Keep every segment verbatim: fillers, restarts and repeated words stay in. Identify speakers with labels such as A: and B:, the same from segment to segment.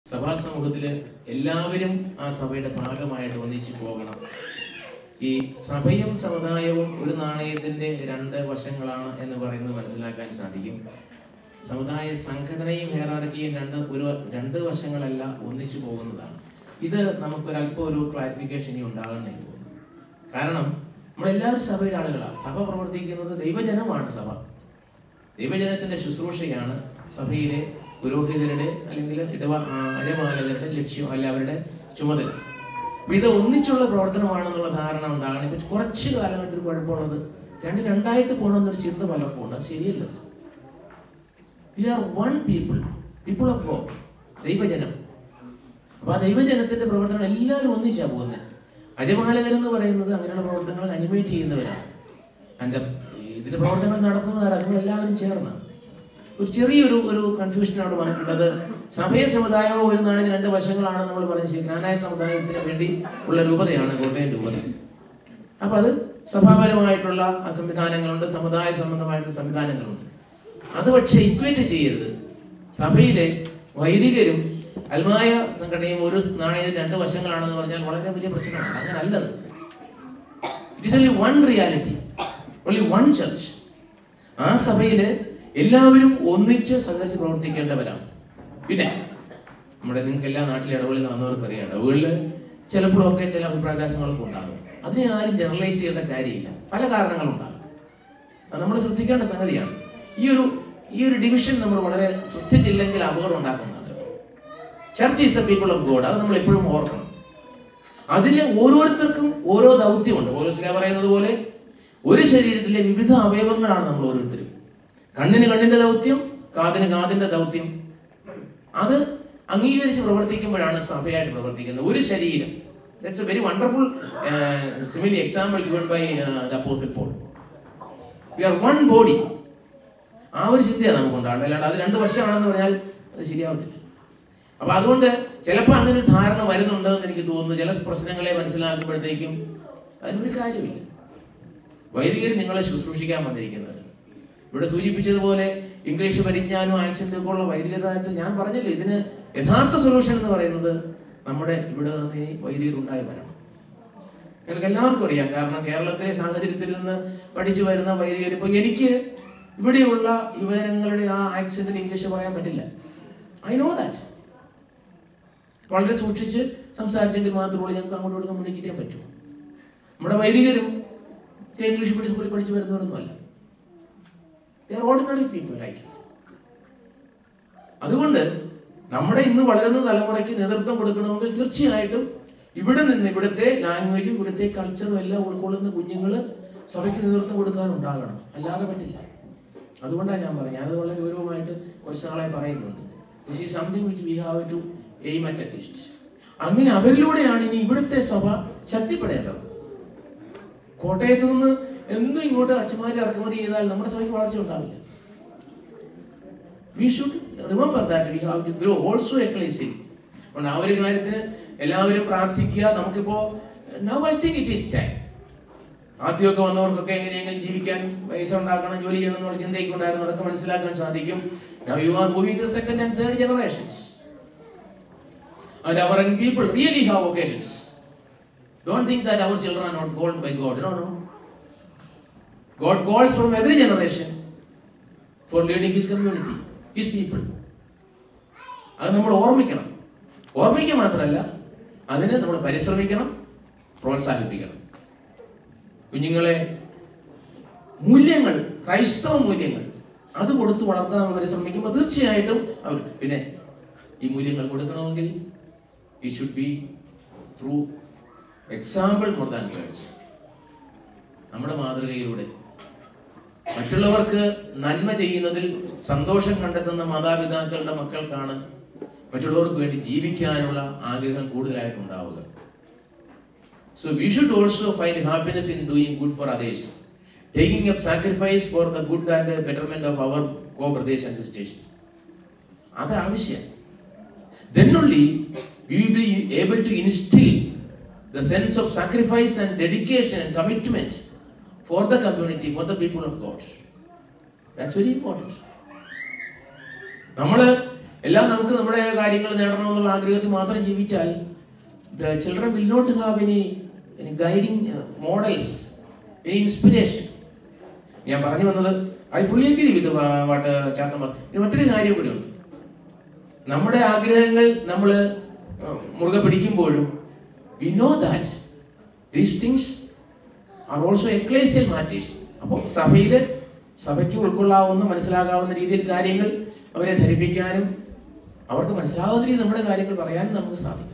A: സഭാ സമൂഹത്തില് എല്ലാവരും ആ സഭയുടെ ഭാഗമായിട്ട് ഒന്നിച്ചു പോകണം. ഈ സഭയും സമുദായവും ഒരു നാണയത്തിന്റെ രണ്ട് വശങ്ങളാണ് എന്ന് പറയുന്നത് മനസ്സിലാക്കാൻ സാധിക്കും. സമുദായ സംഘടനയും ഹൈറാർക്കിയും രണ്ട് ഒരു രണ്ട് വശങ്ങളല്ല, ഒന്നിച്ചു പോകുന്നതാണ്. ഇത് നമുക്കൊരല്പം ഒരു ക്ലാരിഫിക്കേഷൻ ഇനി ഉണ്ടാകണമെന്ന് തോന്നുന്നു. കാരണം നമ്മളെല്ലാവരും സഭയുടെ ആളുകളാണ്. സഭ പ്രവർത്തിക്കുന്നത് ദൈവജനമാണ്. സഭ ദൈവജനത്തിന്റെ ശുശ്രൂഷയാണ് സഭയിലെ പുരോഹിതരുടെ അല്ലെങ്കിൽ ഇടവ അജപാലകരുടെ ലക്ഷ്യം, അല്ല അവരുടെ ചുമതല. ഇത് ഒന്നിച്ചുള്ള പ്രവർത്തനമാണെന്നുള്ള ധാരണ ഉണ്ടാകണം. ഇപ്പൊ കുറച്ച് കാലമായിട്ട് ഒരു കുഴപ്പമുള്ളത് രണ്ട് രണ്ടായിട്ട് പോകണമെന്നൊരു ചിന്ത പലർക്കും ഉണ്ട്. അത് ശരിയല്ല. We are one people, people of God, ദൈവജനം. അപ്പൊ ആ ദൈവജനത്തിന്റെ പ്രവർത്തനം എല്ലാവരും ഒന്നിച്ചാ പോകുന്നത്. അജപാലകരെന്ന് പറയുന്നത് അങ്ങനെയുള്ള പ്രവർത്തനങ്ങൾ അനിമേറ്റ് ചെയ്യുന്നവരാണ്. അതിന്റെ ഇതിന്റെ പ്രവർത്തനങ്ങൾ നടത്തുന്നവരാണ് നിങ്ങൾ എല്ലാവരും ചേർന്ന്. ഒരു ചെറിയൊരു ഒരു കൺഫ്യൂഷൻ അവിടെ വന്നിട്ടുള്ളത്. സഭയ സമുദായമോ ഒരു നാടിന് രണ്ട് വശങ്ങളാണ് നമ്മൾ പറഞ്ഞത്. ശരി, ജ്ഞാനായ സമുദായത്തിന് വേണ്ടി ഉള്ള രൂപതയാണ് കോട്ടയം രൂപത. അപ്പൊ അത് സഭാപരമായിട്ടുള്ള സംവിധാനങ്ങളുണ്ട്, സമുദായ സംബന്ധമായിട്ടുള്ള സംവിധാനങ്ങളുണ്ട്. അത് പക്ഷെ ഇക്വേറ്റ് ചെയ്യരുത്. സഭയിലെ വൈദികരും അൽമായ സംഘടനയും ഒരു നാണയത്തിന് രണ്ട് വശങ്ങളാണെന്ന് പറഞ്ഞാൽ വളരെ വലിയ പ്രശ്നമാണ്. അങ്ങനെ അല്ലത്. It is only one reality, only one church. ആ സഭയില് എല്ലാവരും ഒന്നിച്ച് സഹകരിച്ച് പ്രവർത്തിക്കേണ്ടവരാണ്. പിന്നെ നമ്മുടെ നിങ്ങൾക്ക് എല്ലാ നാട്ടിലെ ഇടവുകളിൽ വന്നവർക്ക് അറിയാം, ഇടവുകളിൽ ചിലപ്പോഴൊക്കെ ചില അഭിപ്രായ വ്യത്യാസങ്ങളൊക്കെ ഉണ്ടാകും. അതിനെ ആരും ജനറലൈസ് ചെയ്യേണ്ട കാര്യമില്ല. പല കാരണങ്ങളുണ്ടാകും. അത് നമ്മൾ ശ്രദ്ധിക്കേണ്ട സംഗതിയാണ്. ഈ ഒരു ഈ ഒരു ഡിവിഷൻ നമ്മൾ വളരെ ശ്രദ്ധിച്ചില്ലെങ്കിൽ അപകടം ഉണ്ടാക്കുന്നതാണ്. Church is the people of God. അത് നമ്മൾ എപ്പോഴും ഓർക്കണം. അതിന് ഓരോരുത്തർക്കും ഓരോ ദൗത്യമുണ്ട്. ഓരോ സ്ലേ പറയുന്നത് പോലെ ഒരു ശരീരത്തിലെ വിവിധ അവയവങ്ങളാണ് നമ്മൾ ഓരോരുത്തരും. കണ്ണിന് കണ്ണിന്റെ ദൗത്യം, കാതിന് കാതിന്റെ ദൗത്യം. അത് അംഗീകരിച്ച് പ്രവർത്തിക്കുമ്പോഴാണ് സഭയായിട്ട് പ്രവർത്തിക്കുന്നത്. ഒരു ശരീരം. That's a very wonderful simile example given by the apostle Paul. We are one body. ആ ഒരു ചിന്തയാണ് നമുക്കുണ്ടാകുന്നത്. അല്ലാണ്ട് അത് രണ്ട് വശമാണെന്ന് പറഞ്ഞാൽ അത് ശരിയാവത്തില്ല. അപ്പൊ അതുകൊണ്ട് ചിലപ്പോൾ അങ്ങനെ ഒരു ധാരണ വരുന്നുണ്ടെന്ന് എനിക്ക് തോന്നുന്നു. ചില പ്രശ്നങ്ങളെ മനസ്സിലാക്കുമ്പോഴത്തേക്കും അതിനൊരു കാര്യമില്ല. വൈദികർ നിങ്ങളെ ശുശ്രൂഷിക്കാൻ വന്നിരിക്കുന്നത്. ഇവിടെ സൂചിപ്പിച്ചതുപോലെ ഇംഗ്ലീഷ് പരിജ്ഞാനവും ആക്സന്റും ഒക്കെ ഉള്ള വൈദികരായിട്ട് ഞാൻ പറഞ്ഞില്ലേ, ഇതിന് യഥാർത്ഥ സൊല്യൂഷൻ എന്ന് പറയുന്നത് നമ്മുടെ ഇവിടെ നിന്ന് വൈദികർ ഉണ്ടായി വരണം. നിങ്ങൾക്ക് എല്ലാവർക്കും അറിയാം. കാരണം കേരളത്തിലെ സാഹചര്യത്തിൽ നിന്ന് പഠിച്ചു വരുന്ന വൈദികർ, ഇപ്പൊ എനിക്ക് ഇവിടെയുള്ള യുവജനങ്ങളുടെ ആ ആക്സന്റിൽ ഇംഗ്ലീഷ് പറയാൻ പറ്റില്ല. I know that. വളരെ സൂക്ഷിച്ച് സംസാരിച്ചെങ്കിൽ മാത്രമേ ഞങ്ങൾക്ക് അങ്ങോട്ട് കമ്മ്യൂണിക്കേറ്റ് ചെയ്യാൻ പറ്റൂ. നമ്മുടെ വൈദികരും ഇംഗ്ലീഷ് പഠിച്ച് സ്കൂളിൽ പഠിച്ചു വരുന്നവരൊന്നുമല്ല. They are ordinary people like us. അതുകൊണ്ട് നമ്മുടെ ഇന്ന് വളരുന്ന തലമുറയ്ക്ക് നേതൃത്വം കൊടുക്കണമെങ്കിൽ തീർച്ചയായിട്ടും ഇവിടെ നിന്ന് ഇവിടുത്തെ ലാംഗ്വേജും ഇവിടുത്തെ കൾച്ചറും എല്ലാം ഉൾക്കൊള്ളുന്ന കുഞ്ഞുങ്ങൾ സഭയ്ക്ക് നേതൃത്വം കൊടുക്കാനുണ്ടാകണം. അല്ലാതെ പറ്റില്ല. അതുകൊണ്ടാണ് ഞാൻ പറഞ്ഞത്. ഞാനത് വളരെ ഗൗരവമായിട്ട് കുറച്ച് നാളായി പറയുന്നുണ്ട്. This is something which we have to aim at at least. അങ്ങനെ അവരിലൂടെയാണ് ഇനി ഇവിടുത്തെ സഭ ശക്തിപ്പെടേണ്ടത്. കോട്ടയത്ത് നിന്ന് എന്നും ഇങ്ങോട്ട് അച്ഛന്മാരെ ഇറക്കുമതി ചെയ്താൽ നമ്മുടെ സഭയ്ക്ക് വളർച്ച ഉണ്ടാവില്ല. We should remember that we have to grow also ecclesial. ആ ഒരു കാര്യത്തിന് എല്ലാവരും പ്രാർത്ഥിക്കുക. നമുക്കിപ്പോ now I think it is time. ആദ്യമൊക്കെ വന്നവർക്കൊക്കെ എങ്ങനെയെങ്കിലും ജീവിക്കാൻ പൈസ ഉണ്ടാക്കണം, ജോലി ചെയ്യണം എന്നുള്ള ചിന്തയൊക്കെ ഉണ്ടായിരുന്നു. അതൊക്കെ മനസ്സിലാക്കാൻ സാധിക്കും. Now you are moving to second and third generations. And our young people really have vocations. Don't think that our children are not called by God. No, no. God calls from every generation for leading His community, His people. അത് നമ്മൾ ഓർമ്മിക്കണം. ഓർമ്മിക്കുക മാത്രമല്ല, അതിന് നമ്മൾ പരിശ്രമിക്കണം, പ്രോത്സാഹിപ്പിക്കണം. കുഞ്ഞുങ്ങളെ മൂല്യങ്ങൾ, ക്രൈസ്തവ മൂല്യങ്ങൾ അത് കൊടുത്ത് വളർത്താൻ അവർ ശ്രമിക്കുമ്പോൾ തീർച്ചയായിട്ടും അവർ പിന്നെ ഈ മൂല്യങ്ങൾ കൊടുക്കണമെങ്കിൽ it should be through example more than words. നമ്മുടെ മാതൃകയിലൂടെ മറ്റുള്ളവർക്ക് നന്മ ചെയ്യുന്നതിൽ സന്തോഷം കണ്ടെത്തുന്ന മാതാപിതാക്കളുടെ മക്കൾക്കാണ് മറ്റുള്ളവർക്ക് വേണ്ടി ജീവിക്കാനുള്ള ആഗ്രഹം കൂടുതലായിട്ടുണ്ടാവുക. So we should also find happiness in doing good for others, taking up sacrifice for the good and the betterment of our co-brothers and sisters. That's ആവശ്യം. Then only we will be able to instill the sense of sacrifice and dedication and commitment for the community, for the people of God. That's very important. നമ്മൾ എല്ലാം നമുക്ക് നമ്മുടെ കാര്യങ്ങൾ നേടണമെന്നുള്ള ആഗ്രഹത്തിൽ മാത്രം ജീവിച്ചാൽ the children will not have any, any guiding uh, models, any inspiration. ഞാൻ പറഞ്ഞു വന്നത് I fully agree with what ചാത്തമാർ. ഇനി മറ്റൊരു കാര്യം കൂടി ഉണ്ട്. നമ്മുടെ ആഗ്രഹങ്ങൾ നമ്മൾ മുറുകെ പിടിക്കുമ്പോഴും we know that these things are also ecclesial matters. അപ്പോൾ സഭയിലെ സഭയ്ക്ക് ഉൾക്കൊള്ളാവുന്ന മനസ്സിലാകാവുന്ന രീതിയിൽ കാര്യങ്ങൾ അവരെ ധരിപ്പിക്കാനും അവർക്ക് മനസ്സിലാവുന്ന രീതിയിൽ നമ്മുടെ കാര്യങ്ങൾ പറയാനും നമുക്ക് സാധിക്കും.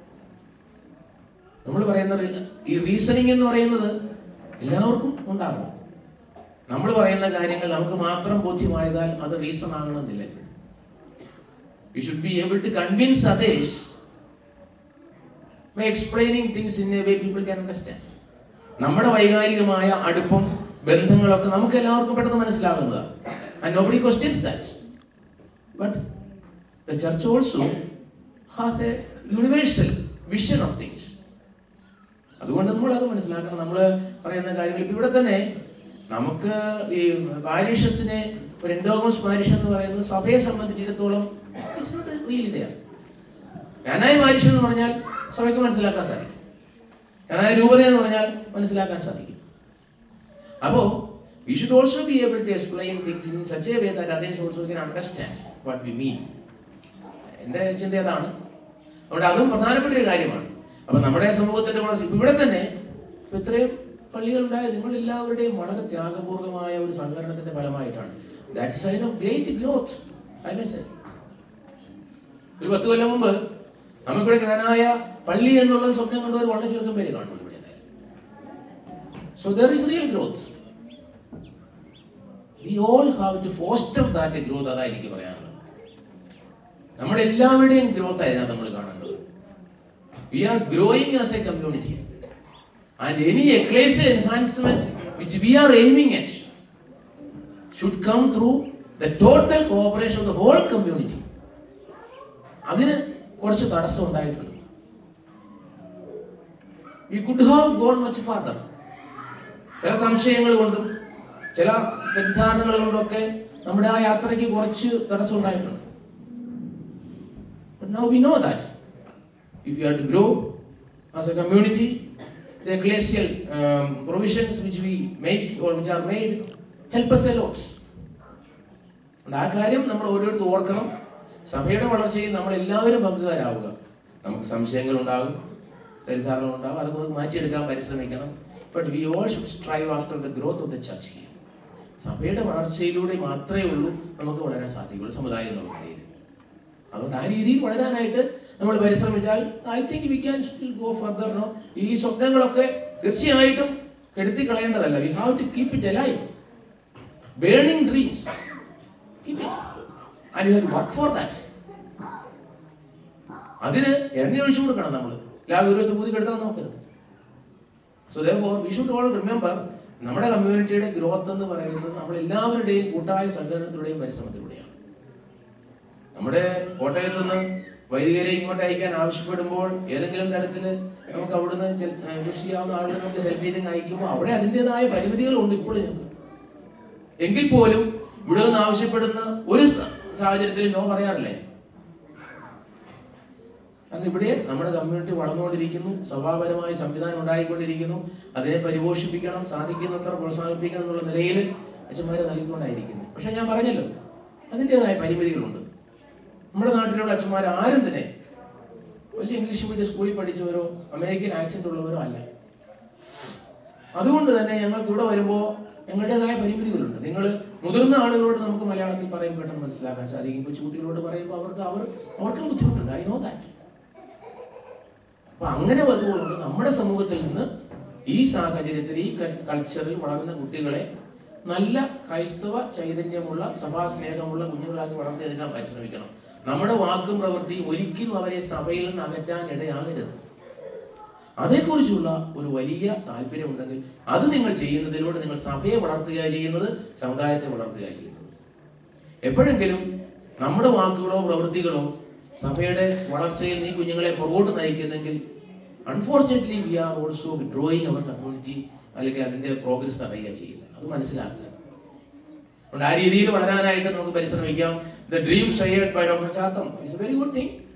A: നമ്മൾ പറയുന്ന ഈ റീസണിങ് എന്ന് പറയുന്നത് എല്ലാവർക്കും ഉണ്ടാകും. നമ്മൾ പറയുന്ന കാര്യങ്ങൾ നമുക്ക് മാത്രം ബോധ്യമായതാൽ അത് റീസൺ ആകണമെന്നില്ല. We should be able to convince others by explaining things in a way people can understand. നമ്മുടെ വൈകാരികമായ അടുപ്പം ബന്ധങ്ങളൊക്കെ നമുക്ക് എല്ലാവർക്കും പെട്ടെന്ന് മനസ്സിലാകുന്നതാണ്. And nobody questions that. But the church also has a universal vision of things. അതുകൊണ്ട് നമ്മൾ അത് മനസ്സിലാക്കണം. നമ്മൾ പറയുന്ന കാര്യങ്ങൾ ഇപ്പം ഇവിടെ തന്നെ നമുക്ക് ഈ പാരിഷസിനെ ഒരു എൻഡോഗമസ് പാരിഷ് എന്ന് പറയുന്നത് സഭയെ സംബന്ധിച്ചിടത്തോളം ഞാനായ പാരിഷ് എന്ന് പറഞ്ഞാൽ സഭയ്ക്ക് മനസ്സിലാക്കാൻ സാധിക്കും. ഞാനായ രൂപത എന്ന് പറഞ്ഞാൽ മനസ്സിലാക്കാൻ സാധിക്കും. അപ്പോ we should also be able to explain things in such a way that others also can understand what we mean. എന്റെ ചിന്ത അതാണ്. അതുകൊണ്ട് അതും പ്രധാനപ്പെട്ട ഒരു കാര്യമാണ്. അപ്പൊ നമ്മുടെ സമൂഹത്തിന്റെ വളർച്ച ഇവിടെ തന്നെ ഇത്രയും പള്ളികൾ ഉണ്ടായത് നിങ്ങൾ എല്ലാവരുടെയും വളരെ ത്യാഗപൂർവമായ ഒരു സംഘടനത്തിന്റെ ഫലമായിട്ടാണ്. That's sign of great growth. I may say ഒരു പത്ത് കൊല്ലം മുമ്പ് നമുക്കിവിടെ ജ്ഞാനായ പള്ളി എന്നുള്ളത് സ്വപ്നം കൊണ്ട് ഒരു വളരെ ചുരുക്കം പേര് കാണുന്നു ഇവിടെ. So there is real growth. We all have to foster that growth. അതാ എനിക്ക് പറയാനുള്ളത്. നമ്മുടെ എല്ലാവരുടെയും ഗ്രോത്ത് ആയിരുന്നു നമ്മൾ കാണേണ്ടത്. We are growing as a community, and any ecclesial enhancements which we are aiming at should come through the total cooperation of the whole community. അതിന് കുറച്ച് തടസ്സം ഉണ്ടായിട്ടുണ്ട്. We could have gone much further. ചില സംശയങ്ങൾ കൊണ്ടും ചില തെറ്റിദ്ധാരണകൾ കൊണ്ടൊക്കെ നമ്മുടെ ആ യാത്രയ്ക്ക് കുറച്ച് തടസ്സം ഉണ്ടായിട്ടുണ്ട്. But now we know that if we are to grow as a community, the ecclesial um, provisions which we make or which are made help us a lot. ആ കാര്യം നമ്മൾ ഓരോരുത്തരും ഓർക്കണം. സഭയുടെ വളർച്ചയിൽ നമ്മൾ എല്ലാവരും പങ്കുകാരാവുക. നമുക്ക് സംശയങ്ങൾ ഉണ്ടാകും, തെറ്റിദ്ധാരണകൾ ഉണ്ടാകും, അതൊക്കെ നമുക്ക് മാറ്റിയെടുക്കാൻ പരിശ്രമിക്കണം. But we all should strive after the growth of the church here. സഭയുടെ വളർച്ചയിലൂടെ മാത്രമേ ഉള്ളൂ നമുക്ക് വളരാൻ സാധിക്കുള്ളൂ സമുദായം എന്നുള്ള നിലയിൽ. അതുകൊണ്ട് ആ രീതിയിൽ വളരാനായിട്ട് നമ്മൾ പരിശ്രമിച്ചാൽ I think we can still go further. No, ഈ സ്വപ്നങ്ങളൊക്കെ തീർച്ചയായിട്ടും കെടുത്തി കളയേണ്ടതല്ല. We have to keep it alive. Burning dreams, keep it and you have to work for that. അതിന് എണ്ണ ഒഴിച്ചു കൊടുക്കണം. നമ്മൾ എല്ലാവരും ഒരു ദിവസം ഊതി കെടുത്താൻ നോക്കരുത്. So therefore we should all remember നമ്മുടെ കമ്മ്യൂണിറ്റിയുടെ ഗ്രോത്ത് എന്ന് പറയുന്നത് നമ്മൾ എല്ലാവരുടെയും കൂട്ടായ സഹകരണത്തിലൂടെയും പരിശ്രമത്തിലൂടെയാണ്. നമ്മുടെ കോട്ടയത്ത് നിന്ന് വൈദികരെ ഇങ്ങോട്ട് അയക്കാൻ ആവശ്യപ്പെടുമ്പോൾ ഏതെങ്കിലും തരത്തിൽ നമുക്ക് അവിടുന്ന് കൃഷി ചെയ്യാവുന്ന ആളുകൾ നമുക്ക് സെൽഫീലിംഗ് അയക്കുമ്പോൾ അവിടെ അതിൻ്റെതായ പരിമിതികളുണ്ട് ഇപ്പോഴും. എങ്കിൽ പോലും ഇവിടെ നിന്ന് ആവശ്യപ്പെടുന്ന ഒരു സാഹചര്യത്തിൽ നോ പറയാറില്ലേ? കാരണം ഇവിടെ നമ്മുടെ കമ്മ്യൂണിറ്റി വളർന്നുകൊണ്ടിരിക്കുന്നു, സഭാപരമായ സംവിധാനം ഉണ്ടായിക്കൊണ്ടിരിക്കുന്നു. അതിനെ പരിപോഷിപ്പിക്കണം, സാധിക്കുന്നത്ര പ്രോത്സാഹിപ്പിക്കണം എന്നുള്ള നിലയിൽ അച്ഛന്മാരെ നൽകിക്കൊണ്ടായിരിക്കുന്നു. പക്ഷെ ഞാൻ പറഞ്ഞല്ലോ അതിൻ്റെതായ പരിമിതികളുണ്ട്. നമ്മുടെ നാട്ടിലുള്ള അച്ഛന്മാർ ആരും തന്നെ വലിയ ഇംഗ്ലീഷ് മീഡിയം സ്കൂളിൽ പഠിച്ചവരോ അമേരിക്കൻ ആക്സെന്റ് ഉള്ളവരോ അല്ല. അതുകൊണ്ട് തന്നെ ഞങ്ങൾക്ക് ഇവിടെ വരുമ്പോൾ ഞങ്ങളുടേതായ പരിമിതികളുണ്ട്. നിങ്ങൾ മുതിർന്ന ആളുകളോട് നമുക്ക് മലയാളത്തിൽ പറയുമ്പോൾ പെട്ടെന്ന് മനസ്സിലാക്കാൻ സാധിക്കും. കൊച്ചുകുട്ടികളോട് പറയുമ്പോൾ അവർക്ക് അവർ അവർക്കും ബുദ്ധിമുട്ടുണ്ട്. I know that. അപ്പൊ അങ്ങനെ വന്നുകൊണ്ട് നമ്മുടെ സമൂഹത്തിൽ നിന്ന് ഈ സാഹചര്യത്തിൽ ഈ കൾച്ചറിൽ വളർന്ന കുട്ടികളെ നല്ല ക്രൈസ്തവ ചൈതന്യമുള്ള സഭാ സ്നേഹമുള്ള കുഞ്ഞുങ്ങളാക്കി വളർത്തിയെടുക്കാൻ പരിശ്രമിക്കണം. നമ്മുടെ വാക്കും പ്രവൃത്തിയും ഒരിക്കലും അവരെ സഭയിൽ നിന്ന് അകറ്റാൻ ഇടയാകരുത്. അതേക്കുറിച്ചുള്ള ഒരു വലിയ താല്പര്യമുണ്ടെങ്കിൽ അത് നിങ്ങൾ ചെയ്യുന്നതിലൂടെ നിങ്ങൾ സഭയെ വളർത്തുക ചെയ്യുന്നത്, സമുദായത്തെ വളർത്തുക ചെയ്യുന്നത്. എപ്പോഴെങ്കിലും നമ്മുടെ വാക്കുകളോ പ്രവൃത്തികളോ സഭയുടെ വളർച്ചയിൽ നീ കുഞ്ഞുങ്ങളെ പുറകോട്ട് നയിക്കുന്നെങ്കിൽ unfortunately we are also withdrawing our community, അല്ലെങ്കിൽ അതിന്റെ പ്രോഗ്രസ് തടയുക ചെയ്യുന്നത്. അത് മനസ്സിലാക്കുക. അതുകൊണ്ട് ആ രീതിയിൽ വളരാനായിട്ട് നമുക്ക് പരിശ്രമിക്കാം. The dream shared by doctor Chatham is a very good thing.